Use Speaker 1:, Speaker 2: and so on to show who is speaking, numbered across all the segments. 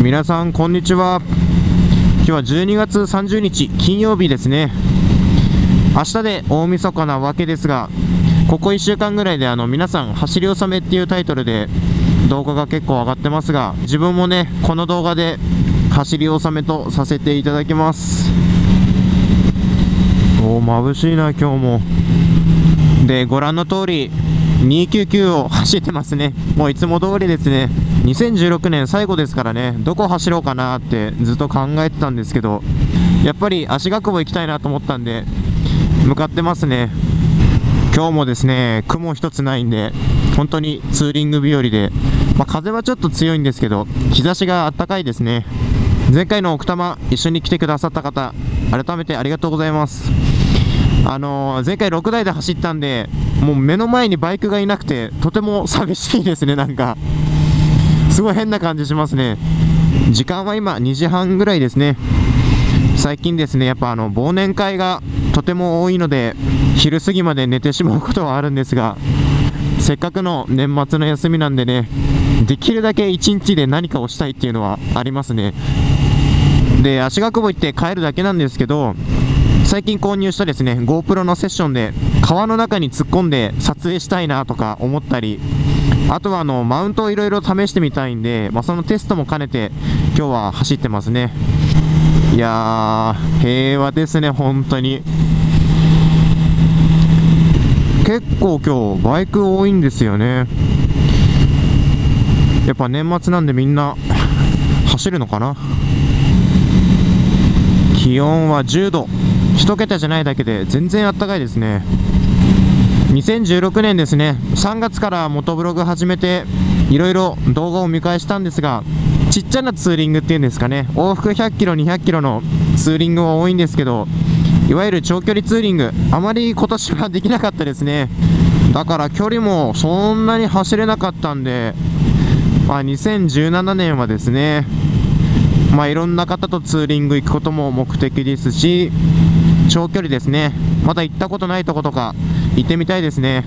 Speaker 1: 皆さんこんにちは。今日は12月30日金曜日ですね。明日で大晦日なわけですが、ここ1週間ぐらいで皆さん走り納めっていうタイトルで動画が結構上がってますが、自分もねこの動画で走り納めとさせていただきます。眩しいな今日も。で、ご覧の通り299を走ってますね。もういつも通りですね。2016年最後ですからね、どこ走ろうかなってずっと考えてたんですけど、やっぱり足ヶ久保行きたいなと思ったんで向かってますね。今日もですね、雲一つないんで本当にツーリング日和で、風はちょっと強いんですけど日差しがあったかいですね。前回の奥多摩一緒に来てくださった方、改めてありがとうございます。前回6台で走ったんで、もう目の前にバイクがいなくてとても寂しいですね。なんかすごい変な感じしますね。時間は今2時半ぐらいですね。最近ですね、やっぱ忘年会がとても多いので昼過ぎまで寝てしまうことはあるんですが、せっかくの年末の休みなんでね、できるだけ1日で何かをしたいっていうのはありますね。で、足ヶ久保行って帰るだけなんですけど、最近購入したですね GoPro のセッションで川の中に突っ込んで撮影したいなとか思ったり、あとはマウントをいろいろ試してみたいんで、そのテストも兼ねて今日は走ってますね。いやー、平和ですね本当に。結構今日バイク多いんですよね。やっぱ年末なんでみんな走るのかな。気温は10度、1桁じゃないだけで全然あったかいですね。2016年ですね、3月から元ブログ始めていろいろ動画を見返したんですが、ちっちゃなツーリングっていうんですかね、往復100キロ200キロのツーリングは多いんですけど、いわゆる長距離ツーリングあまり今年はできなかったですね。だから距離もそんなに走れなかったんで、2017年はですね、いろんな方とツーリング行くことも目的ですし、長距離ですね、まだ行ったことないとことか行ってみたいですね。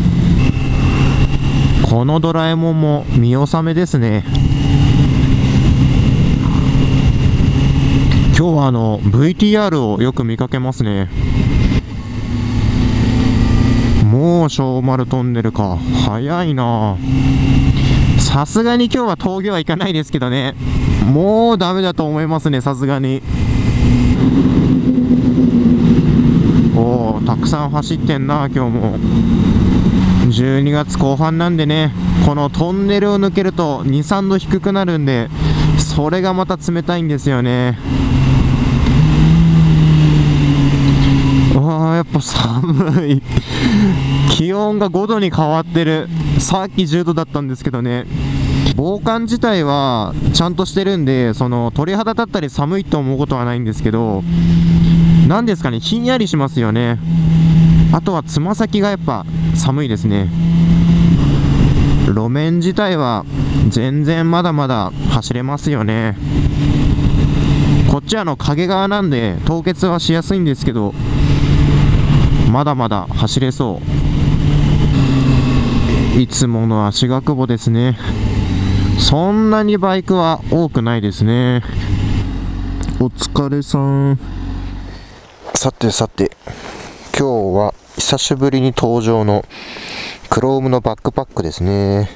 Speaker 1: このドラえもんも見納めですね。今日はVTR をよく見かけますね。もう小丸トンネルか、早いな。さすがに今日は峠は行かないですけどね、もうダメだと思いますね、さすがに。たくさん走ってんな今日も。12月後半なんでね、このトンネルを抜けると2、3度低くなるんで、それがまた冷たいんですよね。やっぱ寒い気温が5度に変わってる。さっき10度だったんですけどね。防寒自体はちゃんとしてるんで、鳥肌立ったり寒いと思うことはないんですけど、なんですかね、ひんやりしますよね。あとはつま先がやっぱ寒いですね。路面自体は全然まだまだ走れますよね。こっちは影側なんで凍結はしやすいんですけど、まだまだ走れそう。いつもの足ヶ久保ですね。そんなにバイクは多くないですね。お疲れさん。さてさて、今日は久しぶりに登場のクロームのバックパックですね。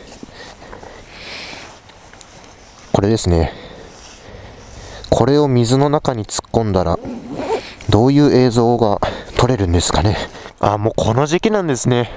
Speaker 1: これですね。これを水の中に突っ込んだらどういう映像が撮れるんですかね。もうこの時期なんですね。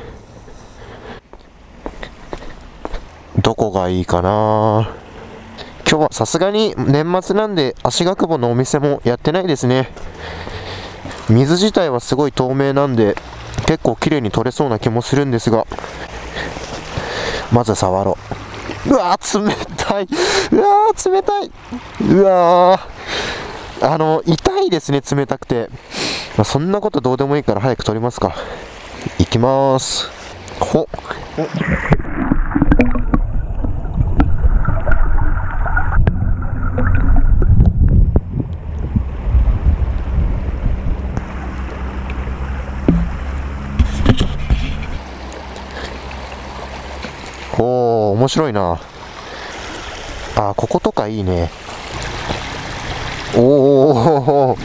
Speaker 1: どこがいいかな。今日はさすがに年末なんで足ヶ久保のお店もやってないですね。水自体はすごい透明なんで結構綺麗に撮れそうな気もするんですが、まず触ろう。うわー冷たい。うわー冷たい。うわー痛いですね、冷たくて。そんなことどうでもいいから早く撮りますか。行きまーす。面白いな。こことかいいね。 お。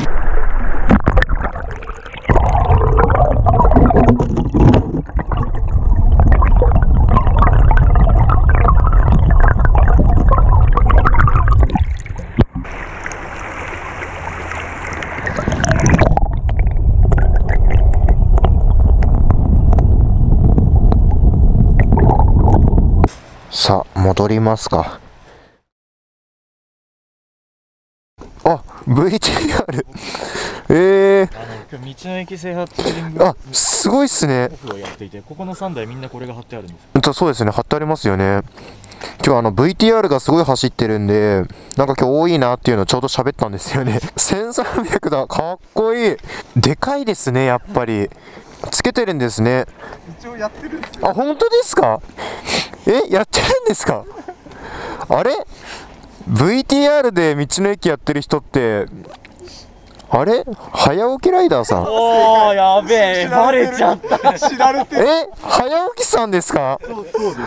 Speaker 1: さあ、戻りますか。あ、VTR。
Speaker 2: 今日道の駅制覇ツーリング
Speaker 1: あ、すごいっすね。
Speaker 2: オフをやっていて、ここの3台みんなこれが貼ってあるんです。
Speaker 1: そうですね、貼ってありますよね。今日VTR がすごい走ってるんで、なんか今日多いなっていうのをちょうど喋ったんですよね。1300だ、かっこいい。でかいですね、やっぱり。つけてるんですね。
Speaker 2: 一応やってるんですよ。
Speaker 1: あ、本当ですか？やってるんですか？あれ？ VTR で道の駅やってる人って、あれ？早起きライダーさん。
Speaker 2: おー、やべえ、バレちゃった。知られてる。
Speaker 1: 早起きさんですか？
Speaker 2: そう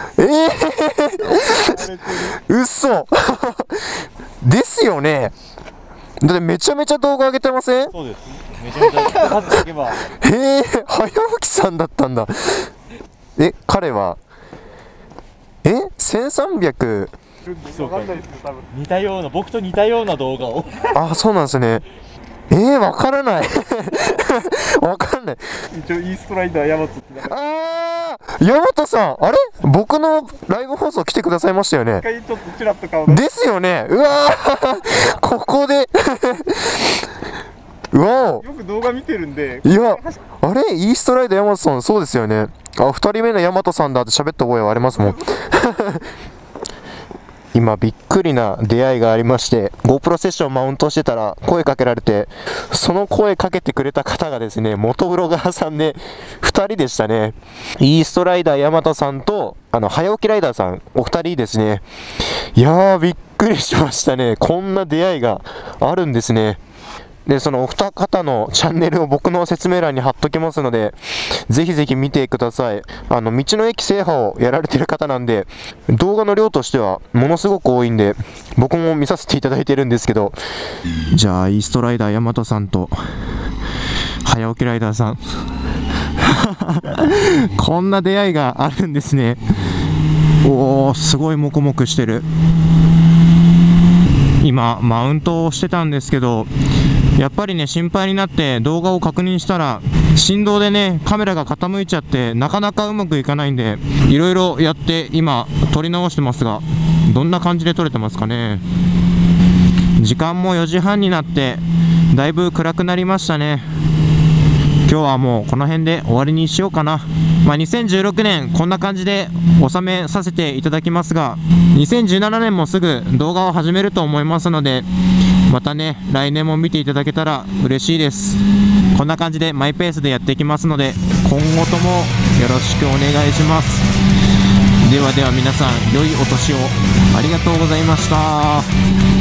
Speaker 2: です。
Speaker 1: 嘘ですよね。だってめちゃめちゃ動画上げてません？
Speaker 2: そうです。めちゃめちゃ数だけば。
Speaker 1: 早起きさんだったんだ。彼は1300。
Speaker 2: そうか、似たような、僕と似たような動画を。
Speaker 1: あ、そうなんですね。わからない。わかんない。
Speaker 2: 一応イーストライダーヤマトって。
Speaker 1: ヤマトさん、あれ？僕のライブ放送来てくださいましたよね。
Speaker 2: 一回ちょっとちらっと顔出
Speaker 1: ですよね。うわーここでうわー
Speaker 2: よく動画見てるんで。
Speaker 1: いや、あれイーストライダーヤマトさん、そうですよね。あ、2人目のヤマトさんだって喋った覚えはありますもん。今びっくりな出会いがありまして、 GoPro セッションマウントしてたら声かけられて、その声かけてくれた方がですね、元ブロガーさんで2人でしたね。イーストライダーヤマトさんと早起きライダーさん、お二人ですね。いやー、びっくりしましたね。こんな出会いがあるんですね。で、そのお二方のチャンネルを僕の説明欄に貼っときますので、ぜひぜひ見てください。道の駅制覇をやられてる方なんで、動画の量としてはものすごく多いんで、僕も見させていただいてるんですけど、じゃあ、イーストライダーヤマトさんと、早起きライダーさん。こんな出会いがあるんですね。おー、すごいモコモコしてる。今、マウントをしてたんですけど、やっぱりね、心配になって動画を確認したら、振動でね、カメラが傾いちゃって、なかなかうまくいかないんで、いろいろやって今、撮り直してますが、どんな感じで撮れてますかね。時間も4時半になって、だいぶ暗くなりましたね。今日はもうこの辺で終わりにしようかな。2016年こんな感じで収めさせていただきますが、2017年もすぐ動画を始めると思いますので、またね、来年も見ていただけたら嬉しいです。こんな感じでマイペースでやっていきますので、今後ともよろしくお願いします。ではでは皆さん、良いお年を。ありがとうございました。